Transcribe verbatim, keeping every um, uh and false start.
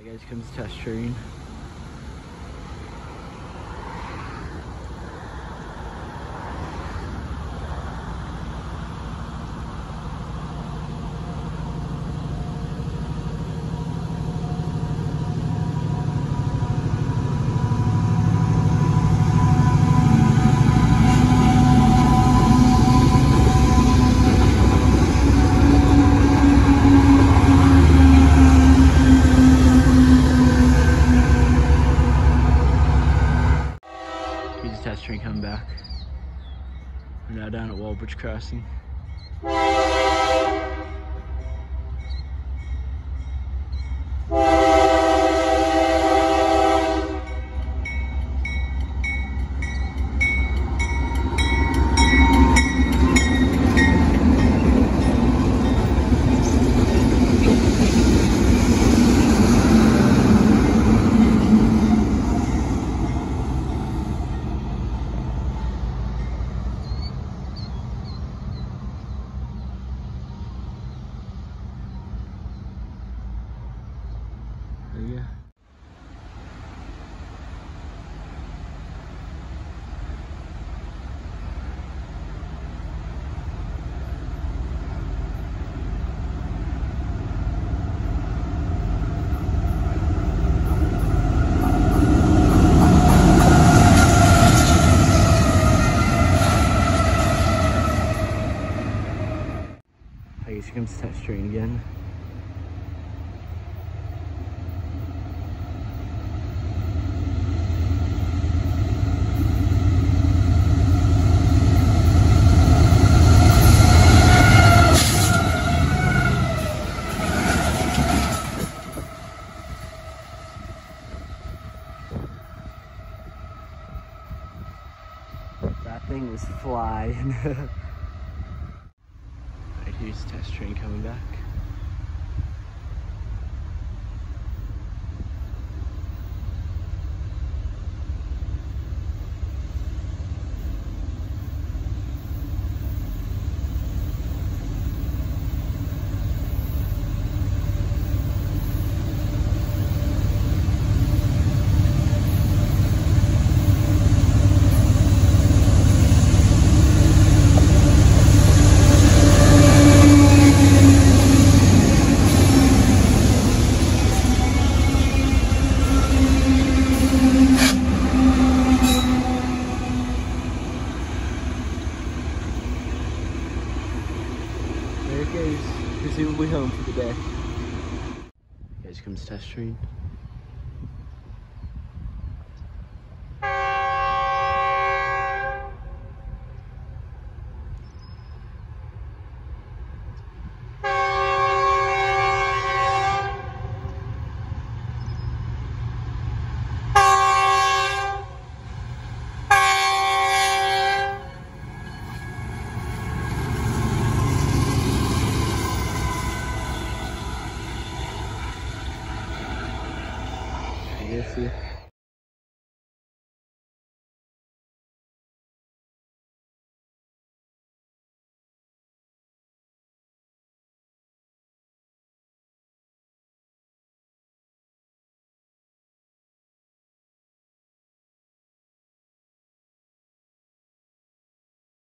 Hey guys, comes the test train. Test train coming back. We're now down at Walbridge Crossing. There you go. I guess here comes the test train again. That thing was flying. Right, here's the test train coming back. There it goes, presumably home for the day. Guys, comes the test train. Yes, yeah.